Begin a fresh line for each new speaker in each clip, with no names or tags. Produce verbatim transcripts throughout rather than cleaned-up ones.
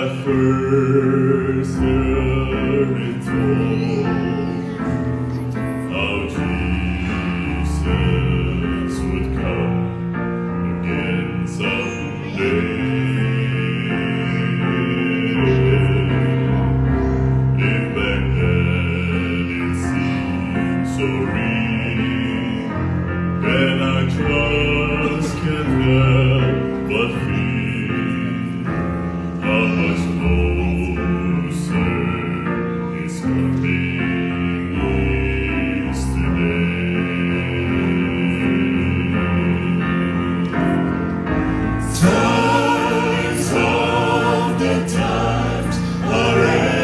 At first heard it told how Jesus would come again someday. If back then it seemed so real, then I just can't help but feel how much closer His coming is today. Signs of the times are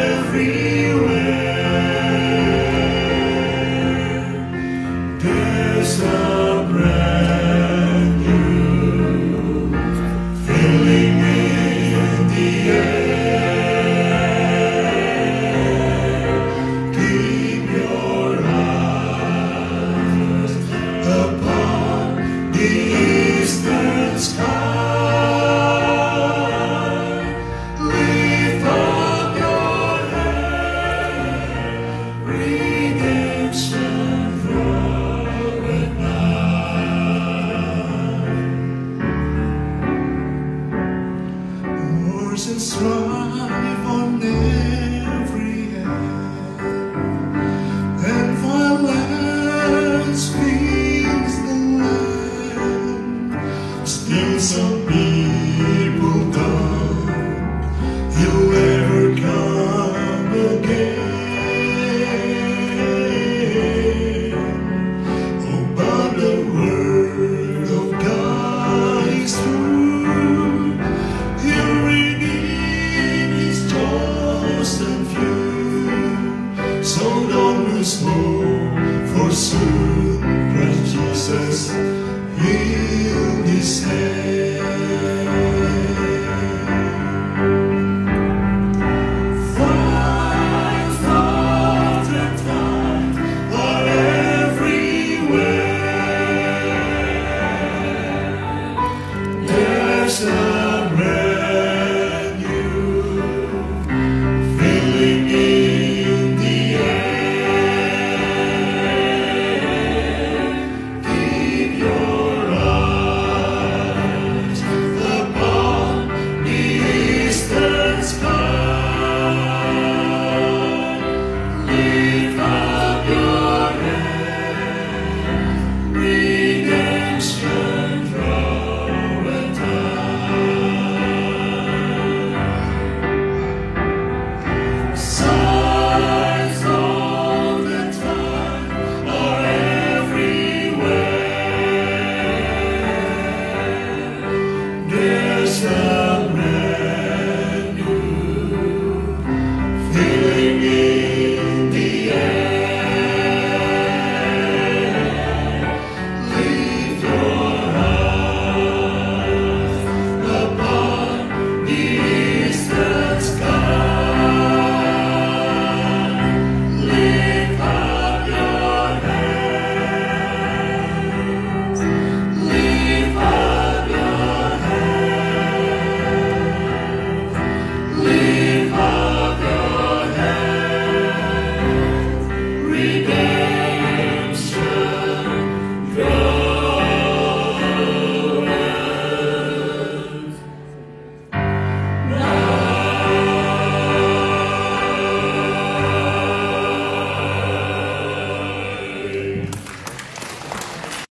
everywhere. There's a brand new feeling in the air. Keep your eyes upon the eastern sky. Lift up your head, redemption draweth nigh. Wars and strife on every hand, and violence feeds the land. Still some people